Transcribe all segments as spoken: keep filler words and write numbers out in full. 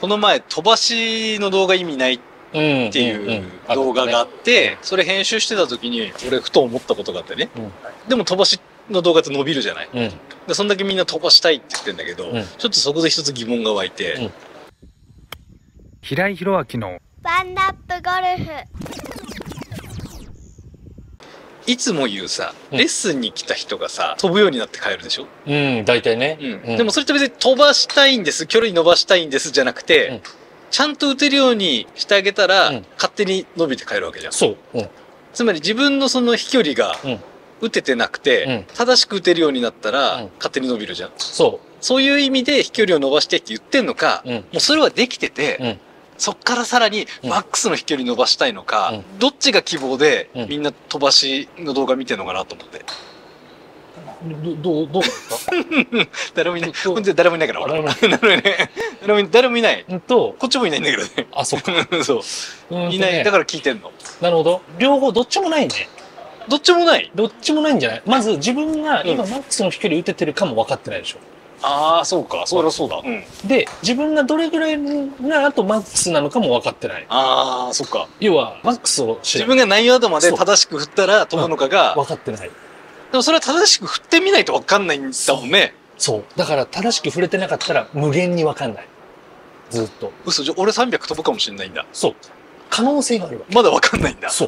この前飛ばしの動画意味ないっていう動画があって、それ編集してた時に俺ふと思ったことがあってね、うん、でも飛ばしの動画って伸びるじゃない、うん、でそんだけみんな飛ばしたいって言ってんだけど、うん、ちょっとそこで一つ疑問が湧いて、うん、 平井宏明のワンナップゴルフ。 いつも言うさ、レッスンに来た人がさ、飛ぶようになって帰るでしょ。 うん、大体ね。 うん。でもそれって別に飛ばしたいんです、距離伸ばしたいんですじゃなくて、うん、ちゃんと打てるようにしてあげたら、うん、勝手に伸びて帰るわけじゃん。 そう。うん、 つまり自分のその飛距離が打ててなくて、うん、正しく打てるようになったら、うん、勝手に伸びるじゃん。 そう。 そういう意味で飛距離を伸ばしてって言ってんのか、うん、もうそれはできてて、うん、そっからさらにマックスの飛距離伸ばしたいのか、うん、どっちが希望でみんな飛ばしの動画見てるのかなと思って。 ど、どう、どうですか誰もいない。本当に誰もいないから、俺。誰も、誰もいない。と、こっちもいないんだけどね。 あ、そっか。 そう。いない。だから聞いてんの。 なるほど。両方どっちもないね。 どっちもない。 どっちもないんじゃない？まず自分が今マックスの飛距離打ててるかも分かってないでしょ。 ああ、そうか。そりゃそうだ。うん。 で、自分がどれぐらいがあとマックスなのかも分かってない。 ああ、そっか。 要は、マックスを知らない。自分が何ヤードまで正しく振ったら飛ぶのかが、 分かってない。 でもそれは正しく振ってみないと分かんないんだもんね。 そう。だから正しく振れてなかったら無限に分かんない。ずっと。 嘘、じゃ俺さんびゃく飛ぶかもしれないんだ。 そう。可能性があるわけ。 まだ分かんないんだ。 そう。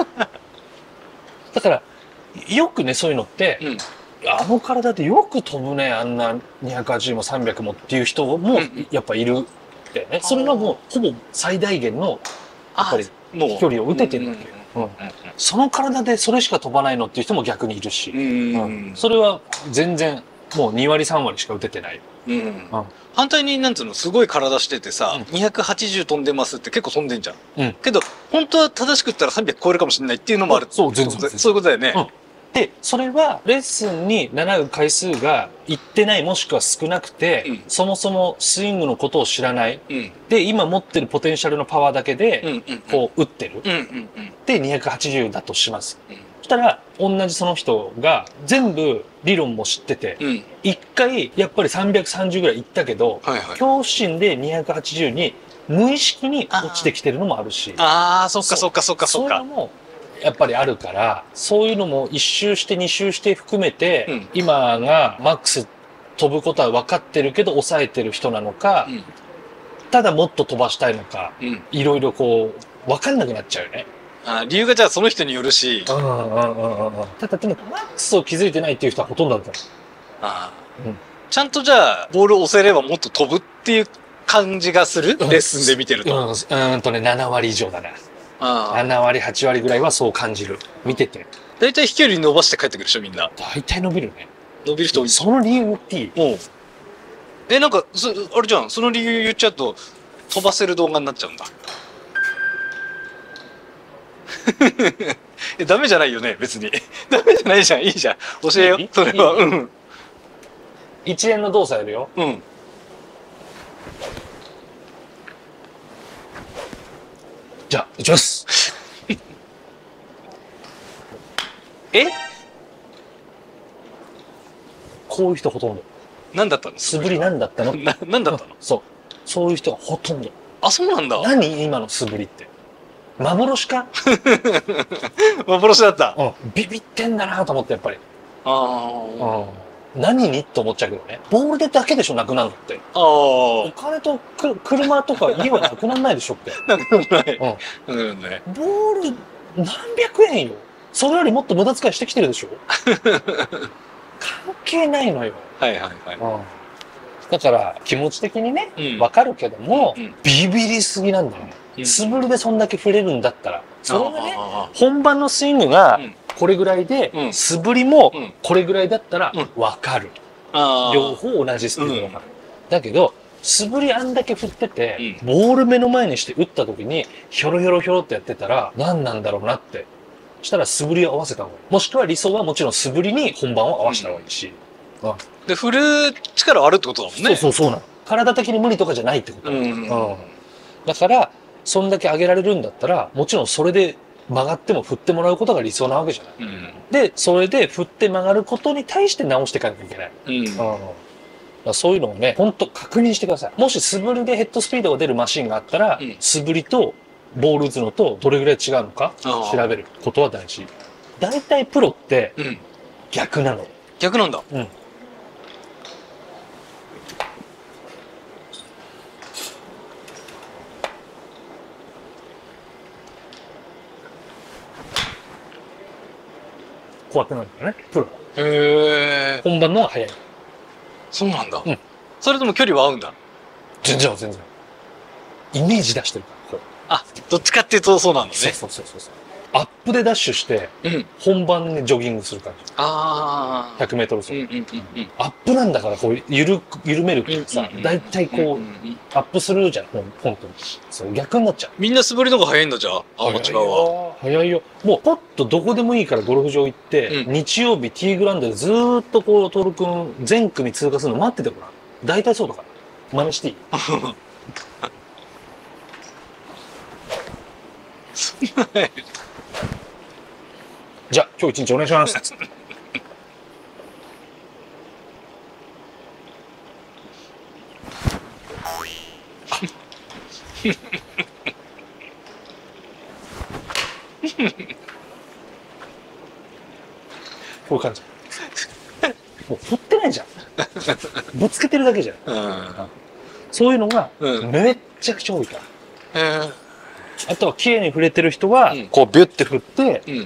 だから、よくね、そういうのって、うん、あの体でよく飛ぶね、あんなにひゃくはちじゅうもさんびゃくもっていう人もやっぱいるってね。それがもうほぼ最大限のやっぱり距離を打ててるわけよ。その体でそれしか飛ばないのっていう人も逆にいるし、うん、それは全然もうにわりさんわりしか打ててない。うんうん、 反対になんつうのすごい体しててさ、うん、にひゃくはちじゅう飛んでますって結構飛んでんじゃん、うん、けど本当は正しく言ったらさんびゃく超えるかもしれないっていうのもある。 そう全然そういうことだよね、うん。 でそれはレッスンに習う回数がいってないもしくは少なくて、うん、そもそもスイングのことを知らない、うん、で今持ってるポテンシャルのパワーだけでこう打ってる、でにひゃくはちじゅうだとします、うん、そしたら同じその人が全部理論も知ってて、うん、いっかいやっぱりさんびゃくさんじゅうぐらいいったけど、はいはい、恐怖心でにひゃくはちじゅうに無意識に落ちてきてるのもあるし、 ああそっかそっかそっかそっか、 そういうのもやっぱりあるから、そういうのも一周して二周して含めて、うん、今がマックス飛ぶことは分かってるけど抑えてる人なのか、うん、ただもっと飛ばしたいのか、うん、いろいろこう分かんなくなっちゃうよね。 あ、理由がじゃあその人によるし、 うんうんうんうん、ただでもマックスを気づいてないっていう人はほとんどだった。 あ、うん、ちゃんとじゃあボールを押せればもっと飛ぶっていう感じがする、うん、レッスンで見てると、うん、 うんとねななわり以上だな。ななわりはちわりぐらいはそう感じる、見てて。 だいたい飛距離伸ばして帰ってくるでしょみんな。 だいたい伸びるね。 伸びる人多い。 その理由っていい？ うん。え、なんかそあれじゃん、その理由言っちゃうと飛ばせる動画になっちゃうんだ。え、ダメじゃないよね別に。ダメじゃないじゃん、いいじゃん、教えよそれは。うん。 一連の動作やるよ。 うん。 じゃあ打ちます。 え？ こういう人ほとんど。 何だったの？ 素振り何だったの？ な、何だったの？ そう。そういう人がほとんど。 あ、そうなんだ。 何今の素振りって。幻か？ 幻だった。 うん。ビビってんだなと思ってやっぱり。 ああ。 うん。何にと思っちゃうけどね。ボールでだけでしょなくなるのって。ああ。お金とく車とか家はなくならないでしょって。 なくならない。うん。なくならない。 ボール何百円よ。それよりもっと無駄遣いしてきてるでしょ。関係ないのよ。 はいはいはい。うん、 だから気持ち的にね、うん、分かるけども、うん、ビビりすぎなんだよね。うん、素振りでそんだけ振れるんだったら。それがね、本番のスイングがこれぐらいで、うん、素振りもこれぐらいだったら分かる。うん、両方同じスピードで分かる。だけど、素振りあんだけ振ってて、うん、ボール目の前にして打った時に、ひょろひょろひょろってやってたら、何なんだろうなって。したら素振りを合わせた方がいい。もしくは理想はもちろん素振りに本番を合わせた方がいいし。 うん、で、振る力はあるってことだもんね。 そうそうそうなの。体的に無理とかじゃないってこと。うんうん、だから、そんだけ上げられるんだったら、もちろんそれで曲がっても振ってもらうことが理想なわけじゃない。うん、で、それで振って曲がることに対して直していかなきゃいけない。うんうん、 そういうのをね、ほんと確認してください。もし素振りでヘッドスピードが出るマシンがあったら、うん、素振りとボール打つのとどれぐらい違うのか調べることは大事。大体プロって逆なの。うん、 逆なんだ。うん。 こうやってなるんだよね、プロ。 へえ。 本番の方が早い。 そうなんだ。うん。それとも距離は合うんだ。 全然全然。イメージ出してるから、こう。 あ、どっちかっていうとそうなんだね。 そうそうそうそう。アップでダッシュして、うん、本番にジョギングする感じ。ああ。ひゃくメートル走。アップなんだから、こう、ゆる、緩めるからさ、だいたいこう、アップするじゃん、ほんとに。そう、逆になっちゃう。 みんな素振りの方が早いんだ、じゃあ。アマチュアは。 早いよ。もう、ポッとどこでもいいからゴルフ場行って、うん、日曜日 T グラウンドでずーっとこう、トール君、全組通過するの待っててごらん。大体そうだから。真似していいじゃあ、今日一日お願いします。こういう感じ。もう振ってないじゃん。ぶつけてるだけじゃん。うん、そういうのがめっちゃくちゃ多いから。うん、あとは綺麗に振れてる人は、こうビュッて振って、うん、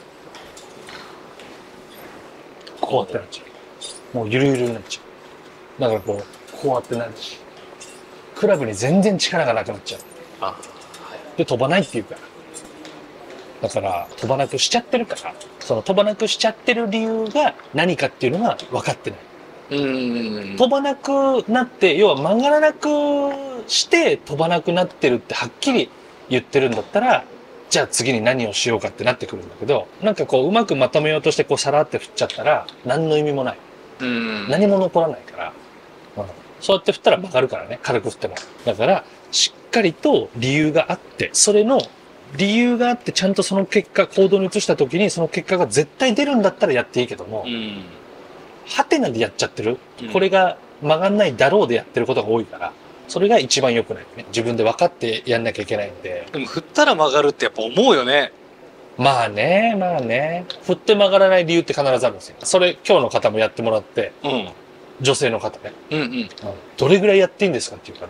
こうやってなっちゃう。もうゆるゆるになっちゃう。だからこう、こうやってなるし。クラブに全然力がなくなっちゃう。あ、で、飛ばないっていうから。だから、飛ばなくしちゃってるから、その飛ばなくしちゃってる理由が何かっていうのが分かってない。うん飛ばなくなって、要は曲がらなくして飛ばなくなってるってはっきり言ってるんだったら、じゃあ次に何をしようかってなってくるんだけど、なんかこううまくまとめようとしてこうさらって振っちゃったら何の意味もない。うん何も残らないから、うん、そうやって振ったら曲がるからね、軽く振っても。だからしっかりと理由があって、それの理由があってちゃんとその結果行動に移した時にその結果が絶対出るんだったらやっていいけども、うんハテナでやっちゃってる、うん、これが曲がんないだろうでやってることが多いから、それが一番良くないね。自分で分かってやんなきゃいけないんで。 でも振ったら曲がるってやっぱ思うよね。 まあね、まあね。振って曲がらない理由って必ずあるんですよ。それ今日の方もやってもらって、うん、女性の方ね、うんうんうん。どれぐらいやっていいんですかって言うから、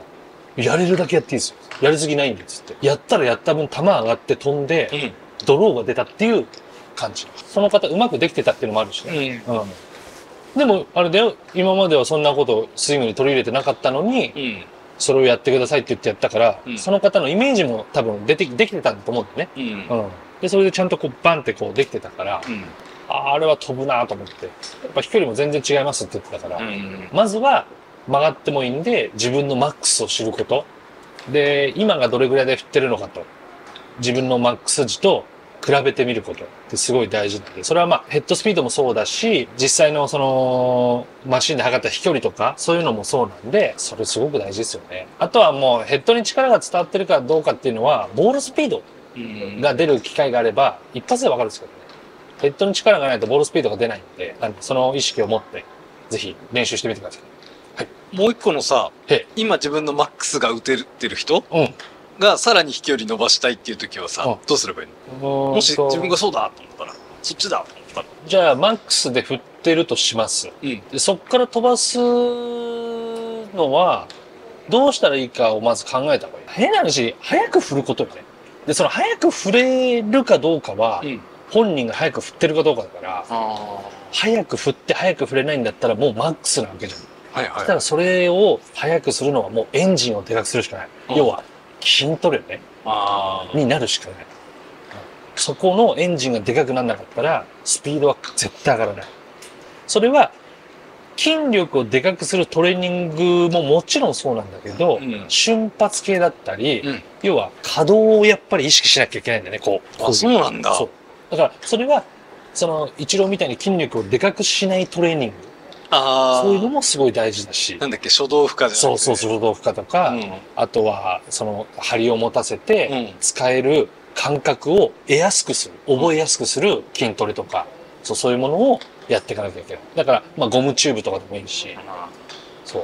やれるだけやっていいですよ。やりすぎないんですって。やったらやった分球上がって飛んで、うん、ドローが出たっていう感じ。その方うまくできてたっていうのもあるしね。うんうんでも、あれだよ、今まではそんなことをスイングに取り入れてなかったのに、うん、それをやってくださいって言ってやったから、うん、その方のイメージも多分出て、できてたんだと思うんだよね。うん。うん、で、それでちゃんとこうバンってこうできてたから、うん、あ, あれは飛ぶなと思って、やっぱ飛距離も全然違いますって言ってたから、うん、まずは曲がってもいいんで、自分のマックスを知ること。で、今がどれぐらいで振ってるのかと。自分のマックス値と、比べてみることってすごい大事なんで、それはまあヘッドスピードもそうだし、実際のそのマシンで測った飛距離とかそういうのもそうなんで、それすごく大事ですよね。あとはもうヘッドに力が伝わってるかどうかっていうのは、ボールスピードが出る機会があれば一発でわかるんですけどね。ヘッドに力がないとボールスピードが出ないんで、なんでその意識を持ってぜひ練習してみてください。 はい。もう一個のさ、今自分のマックスが打ててる人、うんがさらに飛距離伸ばしたいっていう時はさ、うん、どうすればいいの？もし自分がそうだと思ったら、そっちだと思ったら。 じゃあ、マックスで振ってるとします。うん、でそっから飛ばすのは、どうしたらいいかをまず考えた方がいい。変な話、早く振ることよね。で、その早く振れるかどうかは、うん、本人が早く振ってるかどうかだから、早く振って早く振れないんだったらもうマックスなわけじゃん。はいはい。そしたらそれを早くするのはもうエンジンをでかくするしかない。うん、要は、筋トレね。になるしかない。そこのエンジンがでかくならなかったら、スピードは絶対上がらない。それは、筋力をでかくするトレーニングももちろんそうなんだけど、うん、瞬発系だったり、うん、要は可動をやっぱり意識しなきゃいけないんだよね、こう。 あ、そうなんだ。そう。 だから、それは、その、イチローみたいに筋力をでかくしないトレーニング。あそういうのもすごい大事だし。 なんだっけ、初動負荷じゃなくて、 そうそう、初動負荷とか、うん、あとは、その、張りを持たせて、使える感覚を得やすくする、覚えやすくする筋トレとか、そう、そういうものをやっていかなきゃいけない。だから、まあ、ゴムチューブとかでもいいし、そう。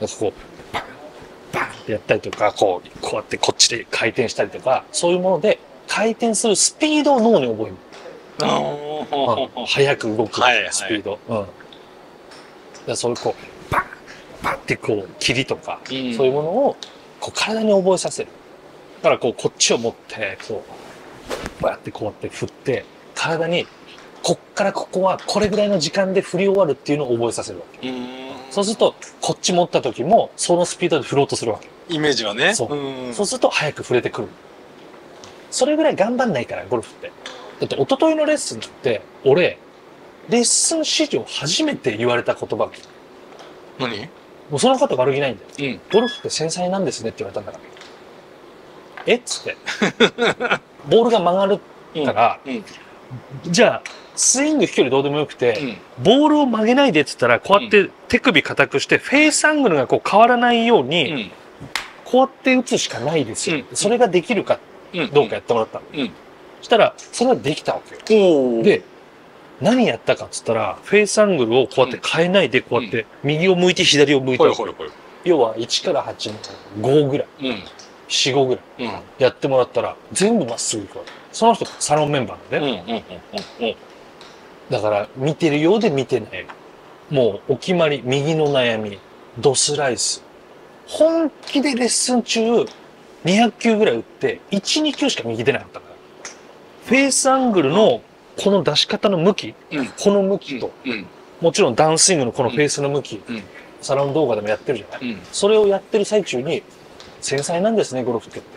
なんかこうバンバンってやったりとか、こうこうやってこっちで回転したりとか、そういうもので回転するスピードを脳に覚える。うん、早く動くスピード。はいはい、うん。そういうこうバンバンってこう霧とか、うん、そういうものをこう体に覚えさせる。だからこうこっちを持ってこうバーってこうやって振って体にこっからここはこれぐらいの時間で振り終わるっていうのを覚えさせるわけ。そうするとこっち持った時もそのスピードで振ろうとするわけ。 イメージはね。 そう。そうすると早く振れてくる。それぐらい頑張んないからゴルフって。だって一昨日のレッスンって俺レッスン史上初めて言われた言葉。 何？ もうその方悪気ないんだよ。うん、ゴルフって繊細なんですねって言われたんだから。えっつって。ボールが曲がるから、うんうん、じゃあ、スイング飛距離どうでもよくて、うん、ボールを曲げないでって言ったら、こうやって手首固くして、フェースアングルがこう変わらないように、うん、こうやって打つしかないですよ。うん、それができるか、どうかやってもらったの。うん、そしたら、それはできたわけよ。で、何やったかっつったら、フェースアングルをこうやって変えないで、こうやって右を向いて左を向いて、要はいちからはちのごぐらい。うん、よん、ごぐらいやってもらったら全部まっすぐいくわけ。その人サロンメンバーなんで、ね、だから見てるようで見てない。もうお決まり、右の悩み、ドスライス。本気でレッスン中にひゃくきゅうぐらい打っていち、にきゅうしか右出なかったから。フェースアングルのこの出し方の向き、うん、この向きと、うん、もちろんダウンスイングのこのフェースの向き、うん、サロン動画でもやってるじゃない、うん、それをやってる最中に繊細なんですね、ゴルフってって。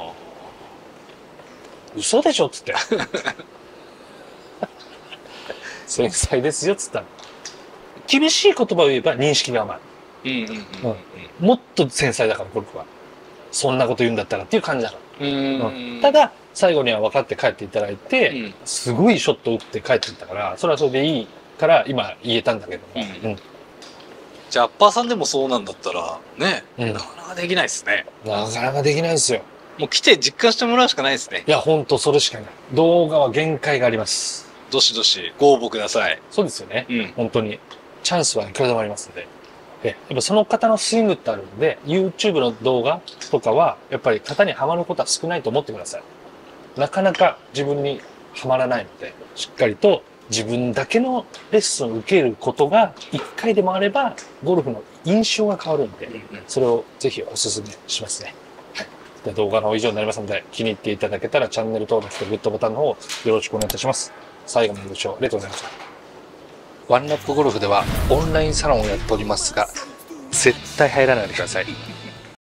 嘘でしょっつって。繊細ですよっつったら。厳しい言葉を言えば認識が甘い。もっと繊細だから、ゴルフは。そんなこと言うんだったらっていう感じだから。うん、ただ、最後には分かって帰っていただいて、うん、すごいショット打って帰っていったから、それはそれでいいから今言えたんだけども。うんうん、 じゃあ、アッパーさんでもそうなんだったら、ね、うん、なかなかできないですね。 なかなかできないですよ。 もう来て実感してもらうしかないですね。 いや、ほんとそれしかない。動画は限界があります。 どしどしご応募ください。 そうですよね。うん、本当に。チャンスはいくらでもありますので。やっぱその方のスイングってあるんで、YouTube の動画とかは、やっぱり型にはまることは少ないと思ってください。なかなか自分にはまらないので、しっかりと自分だけのレッスンを受けることが一回でもあれば、ゴルフの印象が変わるんで、それをぜひお勧めしますね。はい。で、動画の以上になりますので、気に入っていただけたらチャンネル登録とグッドボタンの方よろしくお願いいたします。最後までご視聴ありがとうございました。ワンラップゴルフではオンラインサロンをやっておりますが、絶対入らないでください。